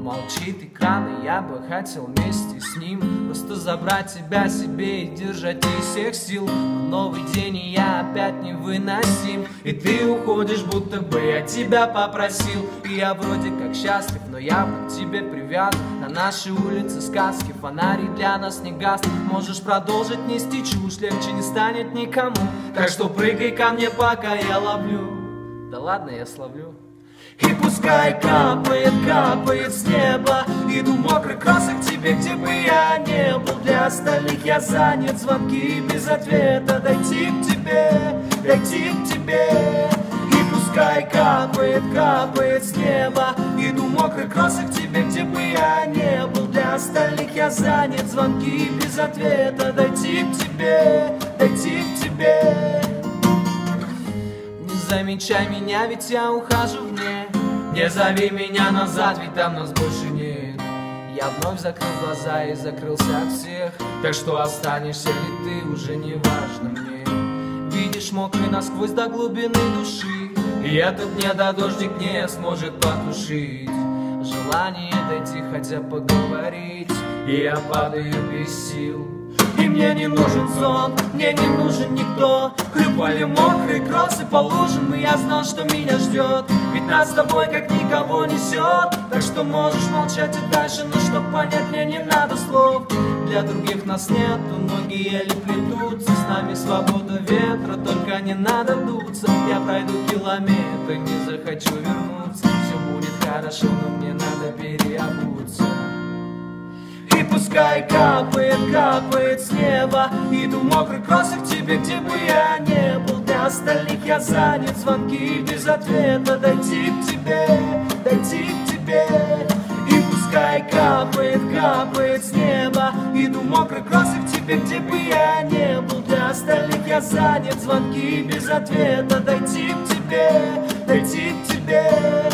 Молчит экран, и я бы хотел вместе с ним просто забрать тебя себе и держать из всех сил. Но новый день, и я опять невыносим, и ты уходишь, будто бы я тебя попросил. И я вроде как счастлив, но я к тебе привязан. На нашей улице сказки, фонари для нас не гаснут. Можешь продолжить нести чушь, легче не станет никому. Так что прыгай ко мне, пока я ловлю. Да ладно, я словлю. И пускай капает, капает с неба, иду мокрый кроссок к тебе, где бы я не был. Для остальных я занят, звонки без ответа. Дойти к тебе, дойти к тебе. И пускай капает, капает с неба, иду мокрый кроссок к тебе, где бы я не был. Для остальных я занят, звонки без ответа. Дойти к тебе, дойти к тебе. Не замечай меня, ведь я ухожу вне. Не зови меня назад, ведь там нас больше нет. Я вновь закрыл глаза и закрылся от всех. Так что останешься ли ты, уже не важно мне. Видишь, мокрый насквозь до глубины души, и этот недодождик не сможет потушить желание дойти, хотя поговорить. И я падаю без сил. И мне не нужен сон, мне не нужен никто. Хлюпали мокрые кроссы по лужам, и я знал, что меня ждет. Ведь нас с тобой как никого несет. Так что можешь молчать и дальше, но чтоб понять, мне не надо слов. Для других нас нету, ноги еле плетутся. С нами свобода ветра, только не надо дуться. Я пройду километры, не захочу вернуться. Все будет хорошо, но мне надо переобуться. И пускай капает, капает с неба, иду мокрый кроссок к тебе, где бы я не был. Для остальных я занят, звонки без ответа. Дойти к тебе, дойти к тебе. И пускай капает, капает с неба, иду мокрый кроссок к тебе, где бы я не был. Для остальных я занят, звонки без ответа. Дойти к тебе, дойти к тебе.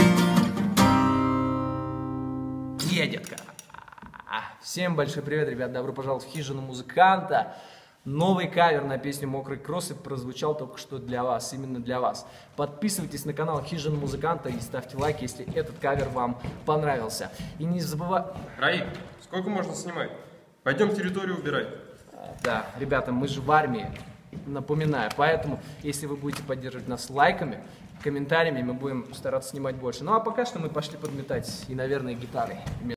Детка. Всем большой привет, ребят, добро пожаловать в хижину музыканта. Новый кавер на песню «Мокрый кросс» прозвучал только что для вас, именно для вас. Подписывайтесь на канал Хижина музыканта и ставьте лайк, если этот кавер вам понравился. И не забывайте... Раик, сколько можно снимать? Пойдем территорию убирать. Да, ребята, мы же в армии, напоминаю. Поэтому, если вы будете поддерживать нас лайками, комментариями, мы будем стараться снимать больше. Ну а пока что мы пошли подметать и, наверное, гитарой.